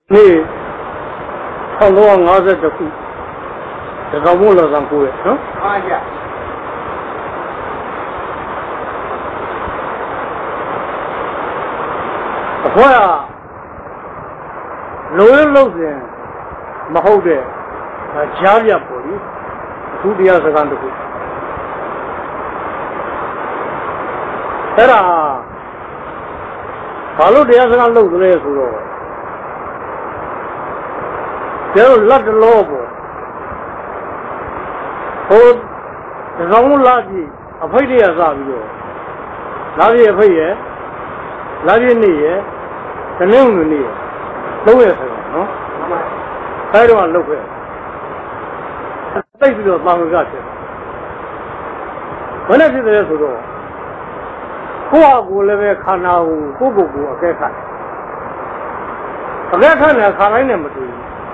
你唱多少这这会，这个木了上过的，嗯？啊呀。我呀，老人，没好的，家里玻璃，土地也是干的会。对啦，把路地也是干路子来说咯。这垃圾老不，我让我垃圾，赔的也是啥子垃圾也赔耶，垃圾你耶，肯定是你，都也是啊，还得往路回，再去就忙个去，本来是这样说的，过那边看那过该看，该看呢，看来那么多。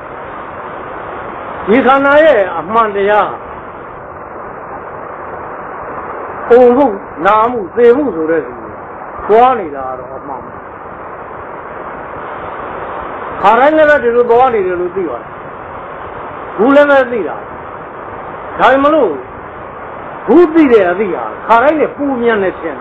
你看那些阿曼的呀，红木、楠木、榉木做的是，多里的都阿曼。看来那边就是多里的都对吧？古那边对啦，看么路，古对的对呀，看来那不面的天。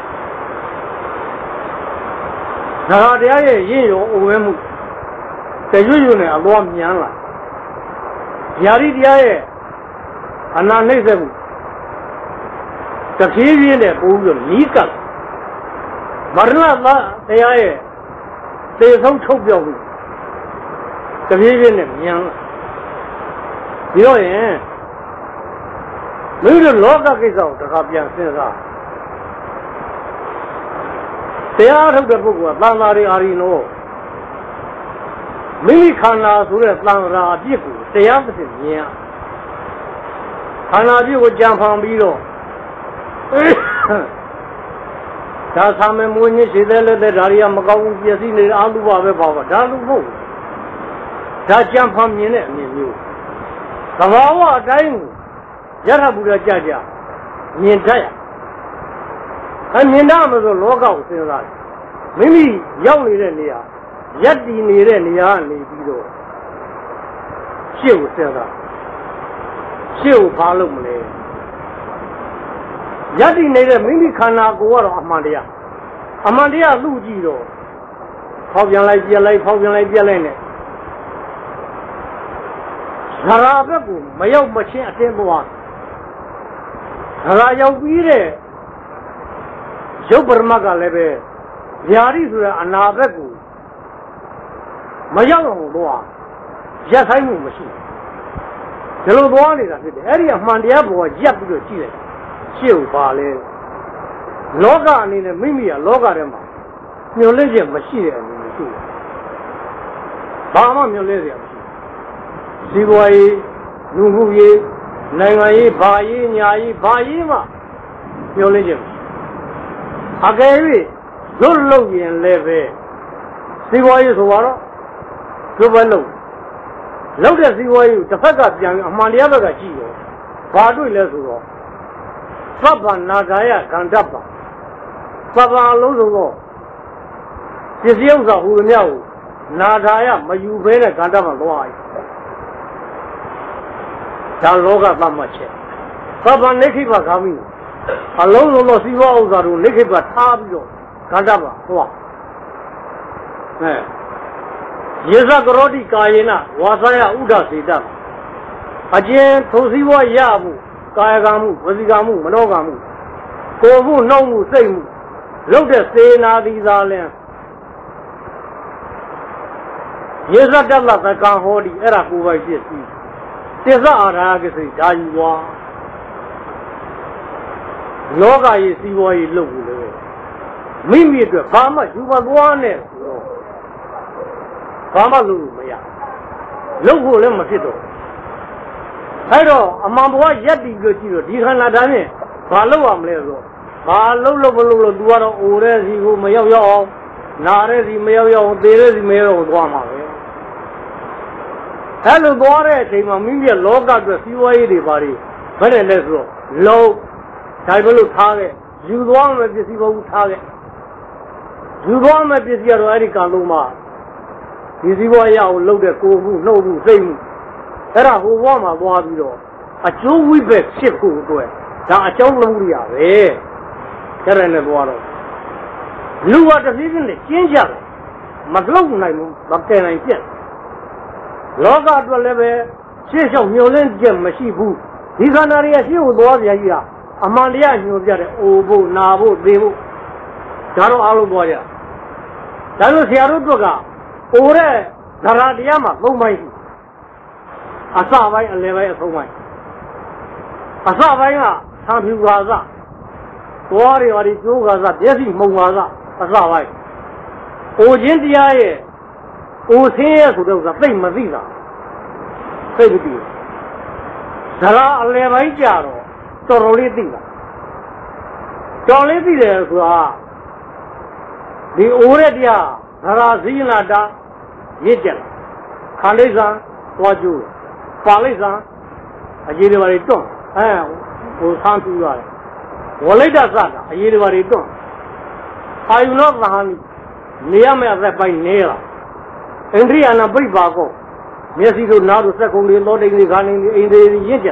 那这些人有欧木，在有呢多面了。家里底下耶，那那什么，这偏偏的不用你干，马上那底下耶，这手钞票的，这偏偏的免了。有人，没有老个给找这个变身上，这样头的不过，当那的阿里诺。没看那说的当然屁股这样子的面，看那屁股讲旁边了，但他们模拟现在来在这里也没搞工业，现在阿鲁巴为爸爸，这路不，他讲旁边的没有，他娃娃这样，也他不知道家家，面这样，他面那么多老高身上，明明要你的你啊。一地你的你啊，你比如修这个，修爬路没嘞。一地你的明明看那个我阿曼的呀路基咯，跑边来接来，跑边来接来呢。那个不没有没钱挣不完，那要比的，小不是嘛个来呗，家里说啊那个不。没有很多啊，也才有没事。这路多的那是的，而且慢点不也不就进来，修发嘞。老家呢没没啊，老家的嘛，没有那些没事的，没修。爸妈没有那些没事。西瓜叶、农夫叶、南瓜叶、巴叶、伢叶、巴叶嘛，没有那些没事。他改为有老人来呗，西瓜叶说完了。这不漏，漏的是我有这发个变，马里亚那个机油，发对来说，发班那这样干这吧，发班老说个，这是有啥胡鸟，那这样没有别的干这么多，咱老个办么钱，发班你去把干么？啊，老说是我有啥路，你去把差不多干这吧，是吧？哎。ये सब करोड़ी काये ना वासाया उड़ा सीधा अजय थोसी वो याबू कायगामू वजीगामू मनोगामू कोबू नौमू सेमू लोटे सेना दी जाले ये सब डल्ला तक का होड़ी एरा कुवाई जेसी तेजा आ रहा के से जायुवा लोगा ये सीवा ये लोगू ले मिमी तो बामा युवा गुआनेဘာမှလုပ်လို့မရလုပ်ဖို့လည်းမဖြစ်တော့အဲ့တော့အမှန်ဘဝရက်တည်လို့ကြည့်တော့ဒီခန္ဓာတိုင်းနဲ့ဘာလုပ်ရမလဲဆိုတော့ဘာလုပ်လို့မလုပ်လို့ तू ကတော့အိုတဲ့စီကိုမရောက်ရောက်အောင်နာတဲ့စီမရောက်ရောက်အောင်သေတဲ့စီမရောက်အောင်သွားမှာပဲအဲ့လိုသွားတဲ့အချိန်မှာမိမိရဲ့လောကအတွက်စီးပွားရေးတွေဘာတွေဘယ်နဲ့လဲဆိုတော့လုံးဒါပဲလို့ထားခဲ့ယူသွားမယ်ပစ္စည်းဘုံထားခဲ့ယူသွားမယ်ပစ္စည်းကတော့အဲ့ဒီကံလုံးမှာဒီစည်းဝါးရအောင်လုပ်တဲ့ကိုယ်မှုနှုတ်မှုစိတ်မှုအဲ့ဒါဟိုဘဝမှာသွားပြီးတော့အကျိုးဝိဘက်ဖြစ်ဖို့အတွက်ဒါအကြောင်းလုံးရပဲကြရတဲ့သွားတော့လူကတဖြည်းဖြည်းနဲ့ကျင်းကြတယ်မလောက်နိုင်ဘူးမကယ်နိုင်ပြက်လောကအတွက်လည်းပဲရှေ့လျှောက်ညှို့လင်းချက်မရှိဘူးဒီခန္ဓာတွေကရှေ့ကိုသွားပြကြီးတာအမှန်တရားညှို့ပြတဲ့အိုဖို့နာဖို့သေဖို့ဒါတော့အားလုံးသွားကြဒါလို့ဆရာတို့တို့ကအိုတဲ့ဓာရတရားမှာ၃ပိုင်းရှိအစပိုင်းအလယ်ပိုင်းအဆုံးပိုင်းအစပိုင်းကသံဖြူပါစသွားတွေဟာဒီကျိုးပါစမျက်စိမှုံပါစအစပိုင်းအိုခြင်းတရားရဲ့အိုဆင်းရဲဆိုတဲ့ဥစ္စာသိမသိတာသိမသိဓာရအလယ်ပိုင်းကြတော့တော်တော်လေးသိတာတော်လေးသိတယ်ဆိုတာဒီအိုတဲ့တရားဓာရဇိနာတာရစ်ကြတယ်ခန္ဓိစံသွားကျိုးပါဠိစံအရေးတွေပါတွေတွန့်ဟိုဆန်းပြရတယ်ဝလိတ္တသတာအရေးတွေပါတွေတွန့်အာယုနောသဟန်နေရမယ့်အသက်ပိုင်းနေလာအိန္ဒြိယနာပြိပါကောမျက်စိတို့နားတို့စက်ကုံတွေသောတိန်တွေခါနေအိန္ဒြေရင့်ကြ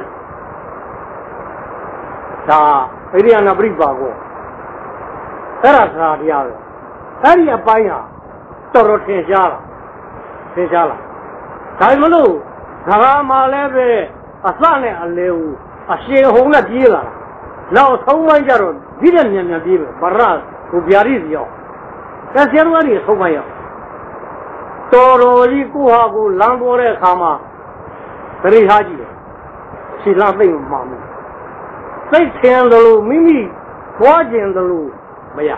ဒါအိန္ဒြိယနာပြိပါကောအဲ့ဒါသာတရားပဲအဲ့ဒီအပိုင်းဟာတော်တော်ထင်ရှားလာဒါမလို့ဓာရမှာလည်းပဲအစနဲ့အလေကိုအရှင်ဟုံးနဲ့ပြေးလာတာနောက်ဆုံးပိုင်းကျတော့ဒီတဲ့မြန်မြန်ပြေးပဲဗရကိုဗျာရိစီရောက်ဆရာတို့ကနေဆုံးပိုင်းရောက်တော်တော်ကြီးကိုဟာကိုလမ်းပေါ်တဲ့အခါမှာသတိထားကြည့်တယ်ခြေလမ်းသိမ့်မှမှုသိထင်တယ်လို့မိမိသွားကျင်တယ်လို့မရ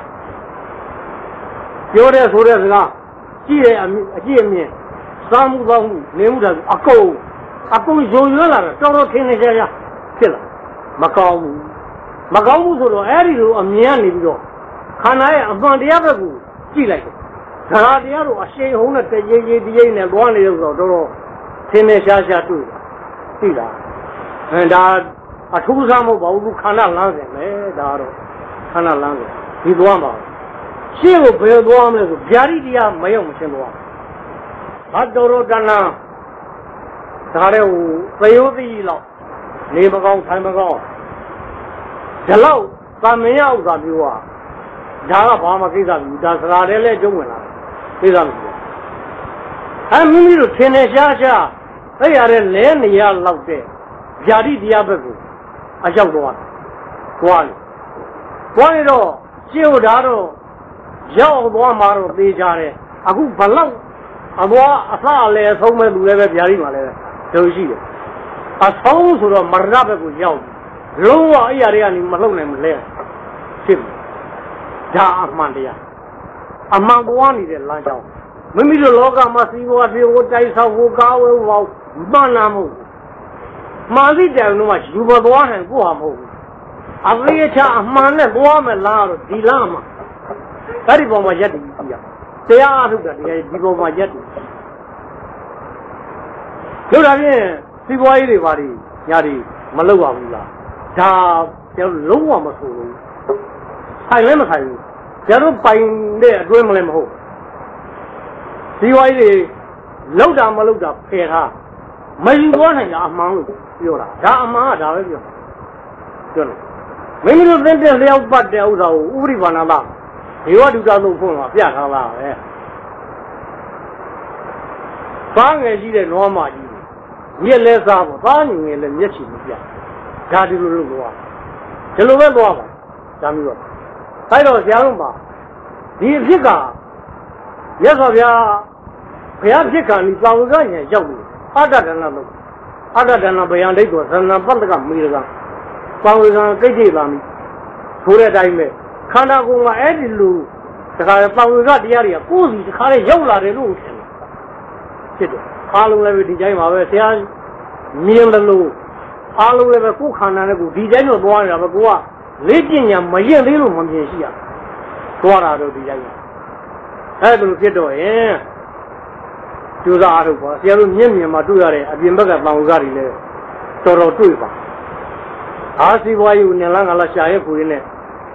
ပြောတဲ့ဆိုတဲ့စကားကြည့်တဲ့အကြည့်အမြင်စားမှုသောမှုနေမှုတာအကုန်ယုံရွံ့လာတာတော်တော်ထင်နေကြရဖြစ်လာမကောင်းဘူးဆိုတော့အဲ့ဒီလိုအမြင်ကနေပြီးတော့ခန္ဓာရဲ့အမှန်တရားဘက်ကိုကြည့်လိုက်တယ်ဓာရတရားတို့အရှိန်ဟုံးနဲ့တရေရေတရိပ်နဲ့သွားနေလို့ဆိုတော့တော်တော်ထင်နေရှားရှားတွေ့သိလားဒါအထူးစားမဟုတ်ပါဘူးခန္ဓာလမ်းစဉ်ပဲဒါတော့ခန္ဓာလမ်းစဉ်ဒီသွားမှာရှေ့ကိုဘယ်သွားမလဲဆိုဗျာတိတရားမရောက်မရှင်းသွားဘာတော်တော်တဏ္ဍဒါလည်းဟိုသယောသိလောက်နေမကောင်းထိုင်မကောင်းဒီလောက်သာမင်ရဥစ္စာမျိုးဟာဒါကဘာမှကိစ္စမရှိဘူးဒါစကားတည်းလဲကျုံဝင်လာကိစ္စမရှိဘူးမိမိတို့ထင်နေရှားအဲ့ရတဲ့လဲနေရလောက်တဲ့ဗျာတိတရားဘက်ကိုအရောက်သွားနေတော့ရှင်းဒါတော့ရောက်သွားမှာတော့သေးကြတယ်အခုဘလောက်အဘွားအစအလဲအဆုံးမဲ့လူလည်းပဲဗျာတိမှာလည်းဒုရှိတယ်အဆုံးဆိုတော့မရဘက်ကိုရောက်လုံးဝအဲ့ရတွေကနေမလှုပ်နိုင်မလဲဖြစ်ဒါအမှန်တရားအမှန်ပေါ်နေတဲ့လမ်းကြောင်းမိမိတို့လောကမှာစီးပွားဖြစ်ဖို့တိုက်ဆောက်ဖို့ကားဝဲဖို့မှန်လားမဟုတ်မာသိတယ်တို့မှယူမသွားနိုင်ကိုဟာမဟုတ်ဘူးအသေးချာအမှန်နဲ့သွားမယ်လားတော့ဒီလားမှာအဲ့ဒီပေါ်မှာရက်တည်ကြည့်ရတရားအထုတ်တာတရားဒီပေါ်မှာရက်တည်တို့ဒါဖြင့်စီးပွားရေးတွေပါတွေညာတွေမလုပ်ပါဘူးလားဒါကျွန်တော်လုံးဝမဆိုဘူးဆိုင်လည်းမဆိုင်ဘူးကျွန်တော်ပိုင်တဲ့အတွင်းမလည်းမဟုတ်စီးပွားရေးတွေလောက်တာမလောက်တာဖယ်ထားမယူသွားနိုင်တာအမှန်လို့ပြောတာဒါအမှန်ကဒါပဲပြောတယ်မိမိတို့သင်တဲ့လျောက်ပတ်တဲ့ဥစ္စာကိုဥပရိပါဏလားဒီဝတ္တုတလို့ဖွင့်မှာပြထားတာပဲဘာငယ်ရှိတဲ့နွားမကြီးမြက်လဲစားပေါ့သားငယ်လဲမျက်ချီမပြဒါဒီလိုလုပ်သွားဒီလိုပဲသွားပါဒါမျိုးတော့အဲ့တော့ဆရာတို့မှာဒီအဖြစ်ကမြတ်စွာဘုရားဖြစ်ခံပြီးပါဝကညာရောက်လို့အတ္တဒဏလို့အတ္တဒဏဗယံဒိဋ္ဌောသဏ္ဍပတ္တကမေရကပါဝကကိဋ္ဌိပါမိဆိုတဲ့အတိုင်းပဲခန္ဓာကိုယ်ကအဲ့ဒီလိုတခါပါဝကတရားတွေကကိုယ်စီတခါလေးရောက်လာတယ်လို့ဖြစ်တယ်အားလုံးလည်းပဲဒီတိုင်းပါပဲဆရာမြင်လို့အားလုံးလည်းပဲကိုယ်ခန္ဓာနဲ့ကိုယ်ဒီတိုင်းတော့သွားနေတာပဲကိုကလေးပညာမရင်သေးလို့မမြင်ရှိရသွားတာတော့ဒီတိုင်းအဲ့ဒါလိုဖြစ်တော့ရင်ကျိုးစားအားထုတ်ပါဆရာတို့မျက်မြင်မှာတွေ့ရတဲ့အပြင်ဘက်ကသံဃာတွေလည်းတော်တော်တွေ့ပါအားစီပွားရေးကိုနင်လန်းကလာရှာရဲကိုရင်းနဲ့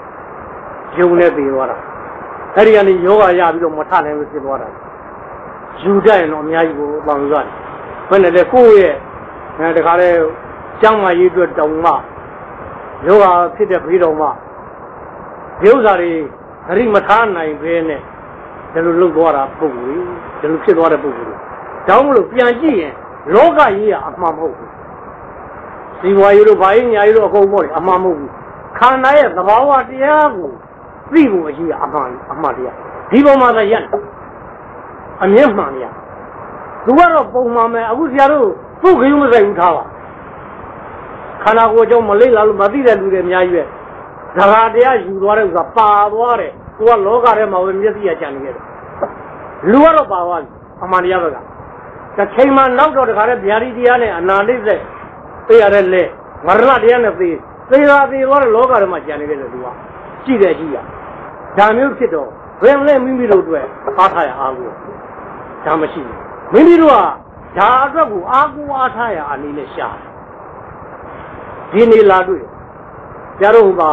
ယုံနဲ့ပြေသွားတာအဲ့ဒီကနေယောဂရပြီးတော့မထနိုင်ဘူးဖြစ်သွားတာယူတဲ့နော်အများကြီးကိုပေါင်းရတယ်ဘယ်နဲ့လဲကိုယ့်ရဲ့တခါလဲကျမ်းမာရေးအတွက်တောင်မှယောဂဖြစ်တဲ့ဘေးတော်မှဒီဥစ္စာတွေအရိမထားနိုင်ပဲနဲ့ဒီလိုလုပ်သွားတာပုံကြီးဒီလိုဖြစ်သွားတဲ့ပုံကြီးတောင်းမလို့ပြန်ကြည့်ရင်လောကကြီးကအမှန်မဟုတ်ဘူးဒီဘဝကြီးတို့ဘာကြီးညာကြီးတို့အကုန်ပေါ့လေအမှန်မဟုတ်ဘူးခန္ဓာရဲ့သဘာဝတရားကိုသိဖို့အကြီးကအမှန်တရားဒီပုံမှာသာရက်အမြဲမှန်ရသူကတော့ပုံမှန်ပဲအခုဆရာတို့သူ့ခရုမဆိုင်ဘူးထားပါခန္ဓာကိုယ်ကြောင့်မလိမ့်လာလို့မသိတဲ့လူတွေအများကြီးပဲဒါဟာတရားယူသွားတဲ့ဥစ္စာပါသွားတယ်သူကလောကထဲမှာပဲမျက်စိရကြံနေခဲ့တယ်လူကတော့ပါသွားပြီအမှန်တရားပဲကတစ်ချိန်မှနောက်တော့တခါတည်းဗျာဒီတရားနဲ့အနာလိမ့်တဲ့သိရတဲ့လေမရဏတရားနဲ့သေသွားတဲ့လောကထဲမှာကြံနေခဲ့တယ်သူကကြည့်တယ်ကြည့်ရဒါမျိုးဖြစ်တော့ဘယ်လဲမိမိတို့အတွက်အားထားရအားကိုဒါမရှိဘူးမိမိတို့ကဒါအတွက်ကိုအားကိုအားထားရအနေနဲ့ရှာဒီနေလာတွေ့ကြတော့ပါ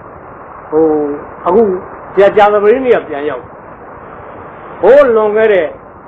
အခုကြာသမီးနေပြန်ရောက်ဟိုးလွန်ခဲ့တဲ့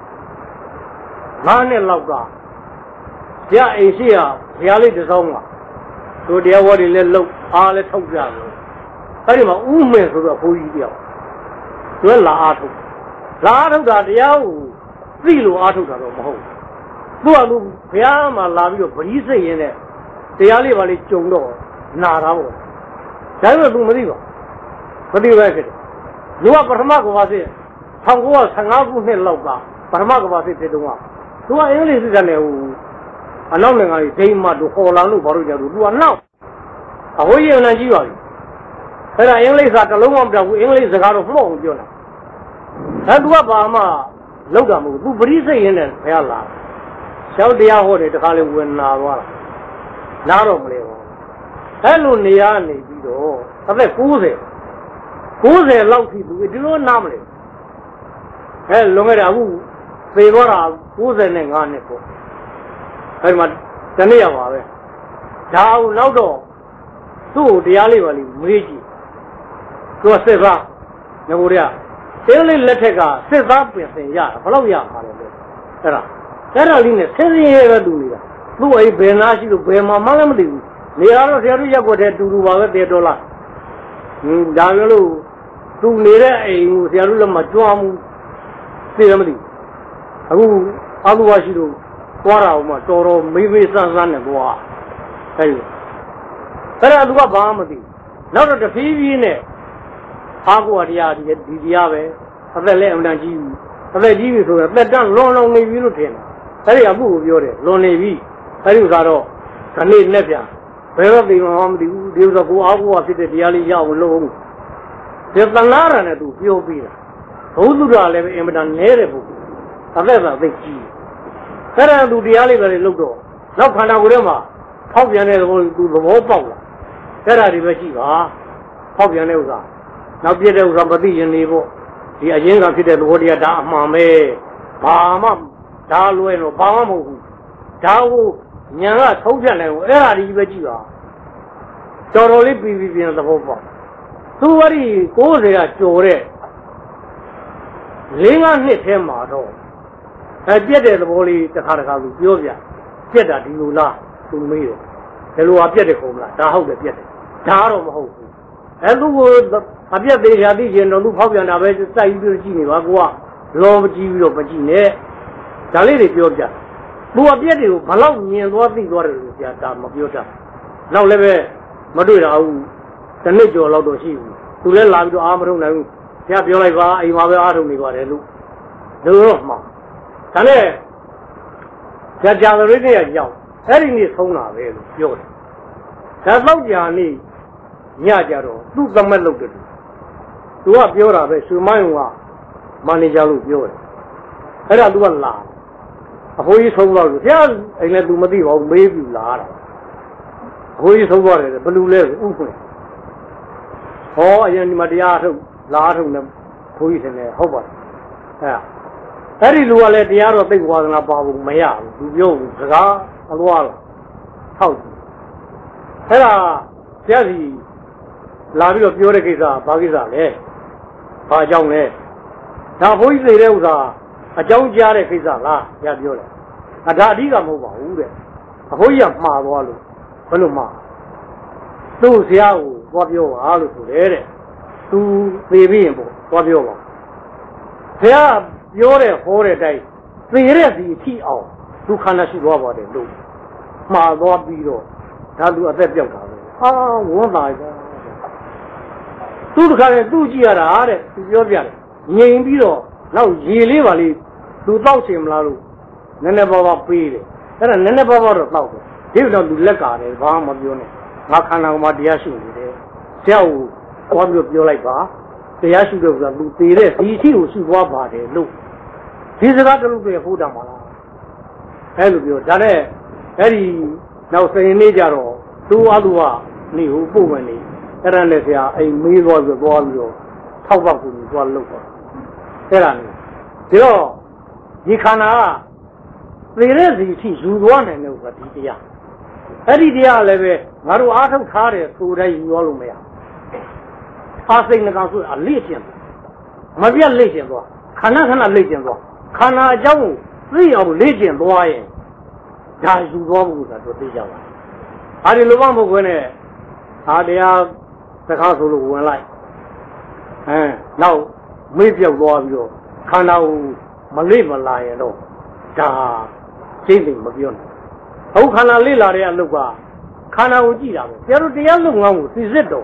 9နှစ်လောက်ကကြအိမ်ရှိရဘုရားလေးတစ်စောင်းကသူတရားဝါတွေလည်းလုံအားလည်းထုတ်ကြတယ်အဲ့ဒီမှာဥမဲ့ဆိုတော့ဘုန်းကြီးတယောက်သူကလာအားထုတ်တာတရားကိုသိလို့အားထုတ်တာတော့မဟုတ်ဘူးသူကဘုရားမှာလာပြီးတော့ဗတိစိတ်ရင်းနဲ့တရားလေးပါလေးကြုံတော့နာတာပေါ့ဒါပေမဲ့သူမသိပါမသိပဲဖြစ်တယ်လူကပထမကဘာစစ်1915ခုနှစ်လောက်ကပထမကဘာစစ်ဖြစ်တော့သူကအင်္ဂလိပ်စစ်တပ်နဲ့ဟိုအနောက်နိုင်ငံကြီးဒိန်းမတို့ဟော်လန်တို့ဘာလို့ကြတော့သူကနောက်အဟိုးရင်လန်ကြီးပါပြီအဲ့ဒါအင်္ဂလိပ်စာတစ်လုံးမှမပြောဘူးအင်္ဂလိပ်စကားတော့မှောက်အောင်ပြောတာဒါသူကဘာမှလောက်တာမဟုတ်ဘူးသူပရိစိတ်ရင်းနဲ့ဘယ်လာရှောက်တရားဟောတယ်တခါလေဝင်နာသွားတာနားတော့မလဲဘူးအဲ့လိုနေရနေပြီးတော့အသက်90လောက်ထိသူဒီလိုနားမလဲအဲ့လွန်ခဲ့တာအခုသေသွားတာ95နှစ်ပေါ့အဲ့မှာတနေ့ရပါပဲဒါအောင်နောက်တော့သူ့ကိုတရားလေးပါလိမေးကြည့်သူကစစ်သားငကိုရတင်းလေးလက်ထက်ကစစ်သားပြင်ဆင်ရတာဘယ်လောက်ရမှာလဲအဲ့ဒါလေးနဲ့ဆင်းရဲပဲတူနေတာသူ့အိမ်ဘယ်နာရှိလို့ဘယ်မှာမှလည်းမသိဘူးနေရာတော့ဆရာတို့ရက်ွက်တဲ့တူပါပဲတေတော်လားဒါမျိုးလို့သူနေတဲ့အိမ်ကိုဆရာတို့လည်းမကြွားဘူးသိတယ်မသိအခုအလူဝါရှိလို့သွားတာမှတော်တော်မေးစမ်းနဲ့ကွာအဲ့ဒါသူကဘာမှမသိနောက်တော့တဖြည်းဖြည်းနဲ့အားကိုတရားဒီတရားပဲအသက်လည်းအမှန်တန်ကြီးပြီအသက်ကြီးပြီဆိုတော့သက်တမ်းလွန်နေပြီလို့ထင်တာအဲ့ဒီအမှုကိုပြောတယ်လွန်နေပြီအဲ့ဒီဥစ္စာတော့ခဏနဲ့ပြန်ဘယ်တော့သိမှမသိဘူးဒီဥစ္စာကိုအားကိုဖြစ်တဲ့တရားလေးရအောင်လုပ်အောင်ဒီသနာရနဲ့သူပြောပြီးတာဘုသူတော်လည်းပဲအင်မတန်နဲတဲ့ပုဂ္ဂိုလ်အသက်သာသိကြီးအဲ့ဒါသူတရားလေးပဲလုပ်တော့နောက်ခန္ဓာကိုယ်ထဲမှာဖောက်ပြန်တဲ့သဘောသူသဘောပေါက်လာအဲ့ဒါတွေပဲရှိပါဖောက်ပြန်တဲ့ဥစ္စာနောက်ပြည့်တဲ့ဥစ္စာမသိရင်နေပေါ့ဒီအရင်ကဖြစ်တဲ့သဘောတရားဒါအမှန်ပဲဘာမှဒါလွယ်တော့ဘာမှမဟုတ်ဘူးဒါကိုညာကထုံးဖြတ်နိုင်ဘူးအဲ့ဒါဒီပဲကြည့်ပါတော်တော်လေးပြီးပြီးပြန်သဘောပေါက်သူဝရီ90ကကြော်တဲ့5 နှစ်ထဲမှာတော့ပြက်တဲ့သဘောလေးတစ်ခါသူပြောပြပြက်တာဒီလိုလားသူမေးတယ်ဒီလိုဟာပြက်တယ်ကုန်မလားဒါဟုတ်တယ်ပြက်တယ်ဒါတော့မဟုတ်ဘူးသူကိုအပြက်သေးရသိရင်တော့သူဖောက်ပြန်တာပဲစိုက်ပြီးကြည့်နေပါကိုကလောမကြည့်ပြီးတော့မကြည့်နဲ့ဒါလေးတွေပြောပြသူအပြက်တွေကိုဘလောက်မြင်သွားသိသွားတယ်လို့ဆရာဒါမပြောတတ်နောက်လည်းပဲမတွေ့တာဘူးတစ်နှစ်ကျော်လောက်တော့ရှိဘူးသူလည်းလာပြီးတော့အားမထုံနိုင်ဘူးဆရာပြောလိုက်ပါအိမ်မှာပဲအားထုံနေပါတယ်လို့တော့မှာဒါနဲ့ကြာသမီးတွေကရောက်အဲ့ဒီနေ့ဆုံးတာပဲလို့ပြောတယ်ဒါတော့ကြာနေ့ညကြတော့သူ့သမက်လုပ်တယ်သူကပြောတာပဲရွှေမိုင်းကမန်နေဂျာလို့ပြောတယ်အဲ့ဒါသူကလာအဖိုးကြီးဆုံးသွားလို့ဆရာအိမ်လည်းသူမသိပါဘူးမေးပြီးလာတာအဖိုးကြီးဆုံးသွားတယ်ဘယ်လိုလဲဥဖွင့်ဟောအရင်ဒီမှာတရားထုတ်လာထုတ်နေဘိုးကြီးထင်တယ်ဟုတ်ပါအဲ့ဒီလူကလည်းတရားတော့သိဝါဒနာပါဘူးမရဘူးသူပြောဘူးစကားအလွားတော့ထောက်အဲ့ဒါဆရာကြီးလာပြီးတော့ပြောတဲ့ကိစ္စဘာကိစ္စလဲဘာကြောင့်လဲဒါဘိုးကြီးသိတဲ့ဥစ္စာအကြောင်းကြားတဲ့ကိစ္စလားရပြောတယ်အဒါအဓိကမဟုတ်ပါဘူးတဲ့အဖိုးကြီးကမှားသွားလို့ဘယ်လိုမှားသူ့ဆရာကိုသွားပြောပါလို့ဆိုတယ်တဲ့သူသေပြီးရင်ပေါ့သွားပြောပါဆရာပြောတဲ့ဟောတဲ့အတိုင်းသေတဲ့စီထိအောင်သူခန္ဓာရှိသွားပါတယ်လို့မှားသွားပြီးတော့ဒါသူအသက်ပြောက်တာပဲဝန်းသာကြသူတခါလေသူ့ကြည့်ရတာတဲ့သူပြောပြတယ်ငြိမ်ပြီးတော့နောက်ရေလေးပါလေးသူတောက်ချင်မလားလို့နည်းနည်းပါးပါးပေးတယ်အဲ့ဒါနည်းနည်းပါးပါးတော့တောက်တယ်ဒီတော့သူလက်ကာတယ်ဘာမှမပြောနဲ့ငါခန္ဓာကိုယ်မှာတရားရှိနေတယ်ဆရာကိုသွားပြီးပြောလိုက်ပါတရားရှိတယ်ဆိုတာသူသေတဲ့ဒီအထိကိုရှိသွားပါတယ်လို့ဒီစကားတလူတွေဟုတ်တာမလားအဲ့လိုပြောဒါနဲ့အဲ့ဒီနောက်စရင်နေ့ကြတော့သူ့အတူကနေဟိုပို့မယ်နေအဲ့ဒါနဲ့ဆရာအိမ်မေးသွားပြီးတော့ထောက်ပေါက်ကိုသွားလုပ်ပါအဲ့ဒါနဲ့ဒီတော့ဒီခန္ဓာကသေတဲ့စီအထိယူသွားနိုင်တယ်ဆိုတာဒီတရားအဲ့ဒီတရားလည်းပဲငါတို့အားထုတ်ထားတယ်ဆိုတိုင်းယူသွားလို့မရအားစိတ်နှကောင်ဆိုအလေးကျင်မပြတ်လေးကျင်သွားခဏခဏလေးကျင်သွားခန္ဓာအကြောင်းကိုသိအောင်လေးကျင်သွားရင်ဒါယူသွားဖို့ဆိုတာတို့သိကြပါအားဒီလိုမှမဟုတ်ဘဲနဲ့အားတရားသခါဆိုလို့ဝင်လိုက်နောက်မေ့ပြောက်သွားပြီးတော့ခန္ဓာကိုမလေးမလာရင်တော့ဒါစိတ်သိမပြောနဲ့ဟုတ်ခန္ဓာလေးလာတဲ့အလုပ်ကခန္ဓာကိုကြည့်တာပဲဆရာတို့တရားလုပ်ငန်းကိုသိစစ်တော့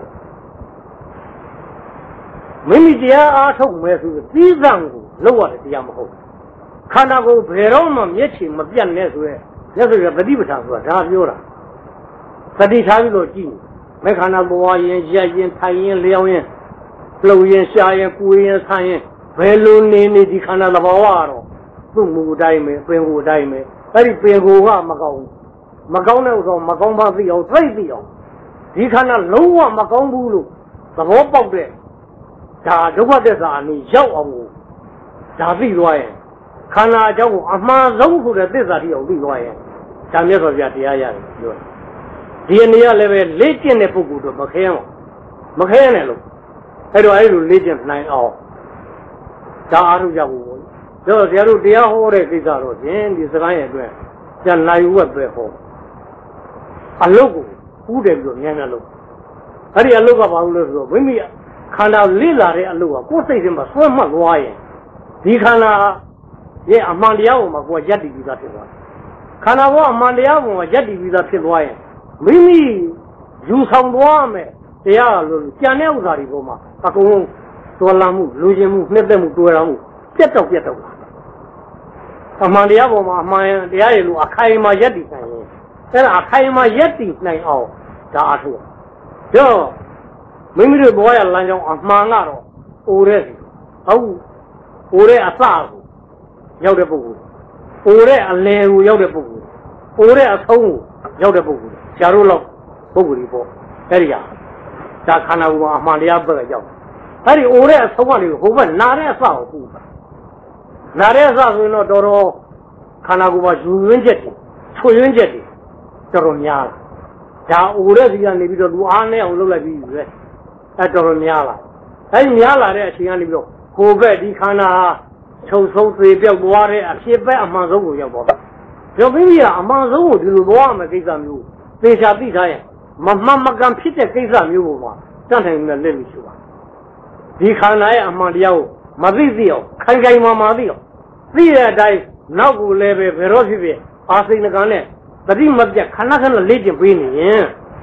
မိမိတရားအားထုတ်မယ်ဆိုသီးသန့်ကိုလုပ်ရတယ်တရားမဟုတ်ခန္ဓာကိုဘယ်တော့မှမျက်ခြေမပြတ်နဲ့ဆိုရဲလက်ဆိုရပฏิပဋ္ဌာန်ဆိုတာဒါပြောတာသတိထားပြီးတော့ကြည့်မဲ့ခန္ဓာပေါ်ရင်ရက်ရင်ထိုင်ရင်လျောင်းရင်လှုပ်ရင်ရှားရင်ကိုယ်ရင်ဆန်းရင်ဘယ်လိုနေဒီခန္ဓာသဘောကတော့သူ့မူတိုင်းပဲပင်ကိုယ်တိုင်းပဲအဲ့ဒီပင်ကိုယ်ကမကောင်းမကောင်းတဲ့ဥစ္စာမကောင်းမှသိအောင်သိသိအောင်ဒီခန္ဓာလုံးဝမကောင်းဘူးလို့သဘောပေါက်တဲ့ဒါဒုက္ခသစ္စာအနေရောက်အောင်ကိုဒါသိသွားရင်ခန္ဓာအကြောင်းကိုအမှန်ဆုံးဆိုတဲ့သစ္စာတိအောင်သိသွားရင်ဒါမြတ်စွာဘုရားတရားရတယ်ပြောတယ်ဒီအနေရလည်းပဲလေ့ကျင့်တဲ့ပုဂ္ဂိုလ်တို့မခဲအောင်မခဲနဲ့လို့အဲ့တော့အဲ့လိုလေ့ကျင့်နိုင်အောင်ဒါအားထုတ်ကြဖို့ပေါ့ဒါဆရာတို့တရားဟောတဲ့ကိစ္စတော့ဖြင့်ဒီစကားရဲ့အတွက်ကျန်နိုင်ဝက်ပဲဟောအလုတ်ကိုဥတယ်ပြီးတော့ဉာဏ်နဲ့လို့အဲ့ဒီအလုတ်ကဘာလို့လဲဆိုတော့မိမိခန္ဓာလိလာတဲ့အလုတ်ကကိုယ်စိတ်ထဲမှာဆွဲမှတ်သွားရင်ဒီခန္ဓာရဲ့အမှန်တရားပေါ်မှာကိုယ်ယက်တည်ပြီးသားဖြစ်သွားတယ်ခန္ဓာဘောအမှန်တရားပေါ်မှာယက်တည်ပြီးသားဖြစ်သွားရင်မိမိယူဆောင်သွားမယ်တရားလို့ကြံတဲ့ဥစ္စာတွေပေါ်မှာအကုန်လုံးတော်လာမှုလူချင်းမှုနှစ်သက်မှုတွေ့ရမှုပြတ်တော့လာအမှန်တရားပေါ်မှာအမှန်တရားတွေလို့အခိုင်အမာယက်တည်နိုင်ရင်အဲ့ဒါအခိုင်အမာယက်တည်နိုင်အောင်ဒါအထုတော့မိမိတို့ဘဝရလမ်းကြောင်းအမှန်ကတော့အိုတဲ့စီဟုတ်အိုတဲ့အစကိုရောက်တဲ့ပုဂ္ဂိုလ်အိုတဲ့အလယ်ကိုရောက်တဲ့ပုဂ္ဂိုလ်အိုတဲ့အဆုံးကိုရောက်တဲ့ပုဂ္ဂိုလ်ဆရာတို့လောက်ပုဂ္ဂိုလ်ကြီးပေါ့အဲ့ဒီဟာဒါခန္ဓာကိုယ်မှာအမှန်တရားဘက်ကရောက်အဲ့ဒီအိုတဲ့အဆုံးကနေဟိုဘက်နာတဲ့အစကိုပူတာနာတဲ့အစဆိုရင်တော့တော်တော်ခန္ဓာကိုယ်မှာယူရင်းချက်တွေချွေရင်းချက်တွေတော်တော်များလာဒါအိုတဲ့စီကနေပြီးတော့လူအားနဲ့အောင်လုပ်လိုက်ပြီးပြီပဲအဲ့တော်တော်များလာအဲ့ဒီများလာတဲ့အချိန်ကနေပြီးတော့ဟိုဘက်ဒီခန္ဓာချုပ်ဆုံးသေပြောက်သွားတဲ့အဖြစ်ပဲအမှန်ဆုံးကိုရောက်သွားတာပြောပြီးပြီကအမှန်ဆုံးကိုဒီလိုသွားမယ်ကိစ္စမျိုးသေချာသိထားရင်မမှန်မကန်ဖြစ်တဲ့ကိစ္စမျိုးပေါ်မှာတတ်နိုင်တဲ့လက်လို့ရှိပါဒီခန္ဓာရဲ့အမှန်တရားကိုမသိအောင်ခိုင်ခိုင်မာမာသိအောင်သိတဲ့အတိုင်းနောက်ကိုလည်းပဲဘယ်တော့ဖြစ်ဖြစ်အာစိန်ကံနဲ့တတိမပြတ်ခဏခဏလေ့ကျင့်ပေးနေရင်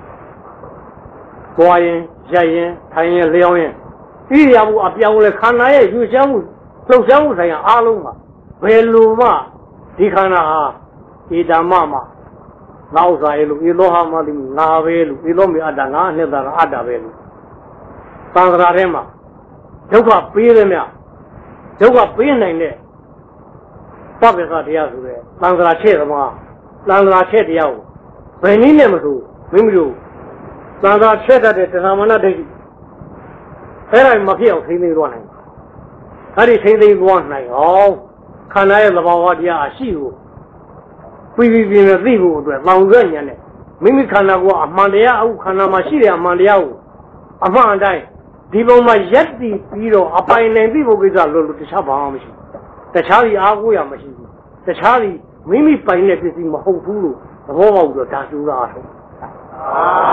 ပွားရင်ရိုက်ရင်ထိုင်ရင်လျောင်းရင်ဣရိယာပုအပြောင်းလဲခန္ဓာရဲ့ယူရှားမှုလှုပ်ရှားမှုဆိုင်ရာအားလုံးမှာဘယ်လိုမှဒီခန္ဓာဟာဒီဓမ္မမှာငါဥစ္စာရဲ့လို့ဧလောဟာမတိငါပဲလို့ဧလောမေအတ္တငါအနှစ်သာရအတ္တပဲလို့သံဃာထဲမှာဒုက္ခပေးတယ်မြဒုက္ခပေးနိုင်တဲ့ပပ္ပကတရားဆိုတဲ့သံဃာချက်သမားသံဃာချက်တရားကိုဘယ်နည်းနဲ့မဆိုမိမိတို့သံဃာချက်တတ်တဲ့တရားမဏဒိဋ္ဌိအဲ့ဒါမဖြစ်အောင်ထိန်းသိမ်းသွားနိုင်အဲ့ဒီထိန်းသိမ်းသွားနိုင်အောင်ခန္ဓာရဲ့သဘာဝတရားအရှိကိုပြီးပြင်းနဲ့သိဖို့အတွက်လောင်ကျွမ်းဉာဏ်နဲ့မိမိခန္ဓာကိုအမှန်တရားအခုခန္ဓာမှာရှိတဲ့အမှန်တရားကိုအမှန်တိုင်းဒီပုံမှာယက်တည်ပြီးတော့အပိုင်နိုင်သိဖို့ကိစ္စလို့တခြားဘာမှမရှိတခြားဒီအားကိုးရမရှိဘူးတခြားဒီမိမိပိုင်တဲ့ပစ္စည်းမဟုတ်ဘူးလို့သဘောပေါက်ပြီးတော့ဒါဆိုးတာအားထုတ်